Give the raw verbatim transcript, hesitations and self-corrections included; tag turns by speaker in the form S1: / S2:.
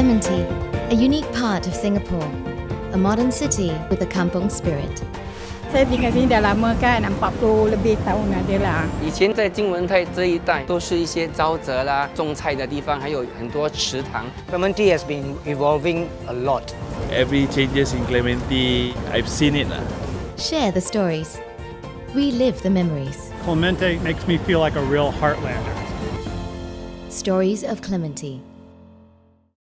S1: Clementi, a unique part of Singapore, a modern city with a kampung spirit.
S2: Saya tinggal sini dah lama kan, empat puluh lebih tahun ada lah.
S3: 以前在金文泰这一带都是一些沼泽啦、种菜的地方，还有很多池塘。
S4: Clementi has been evolving a lot.
S5: Every changes in Clementi, I've seen it.
S1: Share the stories. Relive the memories.
S6: Clementi makes me feel like a real heartlander.
S1: Stories of Clementi.